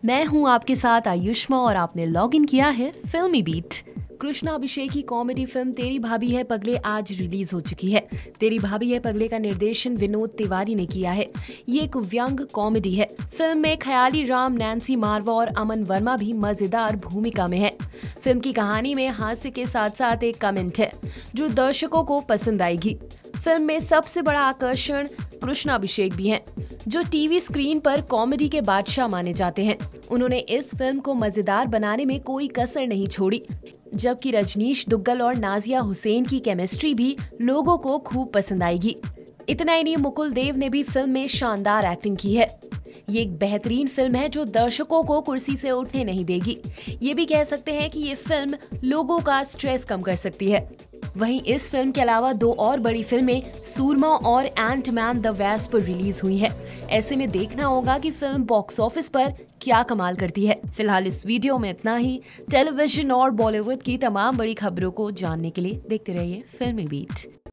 मैं हूं आपके साथ आयुष्मा और आपने लॉग इन किया है फिल्मी बीट। कृष्णा अभिषेक की कॉमेडी फिल्म तेरी भाभी है पगले आज रिलीज हो चुकी है। तेरी भाभी है पगले का निर्देशन विनोद तिवारी ने किया है। ये एक व्यंग कॉमेडी है। फिल्म में ख्याली राम, नैन्सी मारवा और अमन वर्मा भी मजेदार भूमिका में है। फिल्म की कहानी में हास्य के साथ साथ एक कमेंट है जो दर्शकों को पसंद आएगी। फिल्म में सबसे बड़ा आकर्षण कृष्णा अभिषेक भी हैं, जो टीवी स्क्रीन पर कॉमेडी के बादशाह माने जाते हैं। उन्होंने इस फिल्म को मजेदार बनाने में कोई कसर नहीं छोड़ी, जबकि रजनीश दुग्गल और नाजिया हुसैन की केमिस्ट्री भी लोगों को खूब पसंद आएगी। इतना ही नहीं, मुकुल देव ने भी फिल्म में शानदार एक्टिंग की है। ये एक बेहतरीन फिल्म है जो दर्शकों को कुर्सी से उठने नहीं देगी। ये भी कह सकते हैं कि ये फिल्म लोगों का स्ट्रेस कम कर सकती है। वहीं इस फिल्म के अलावा दो और बड़ी फिल्में सूरमा और एंटमैन द वेस्प पर रिलीज हुई है। ऐसे में देखना होगा कि फिल्म बॉक्स ऑफिस पर क्या कमाल करती है। फिलहाल इस वीडियो में इतना ही। टेलीविजन और बॉलीवुड की तमाम बड़ी खबरों को जानने के लिए देखते रहिए फिल्मी बीट।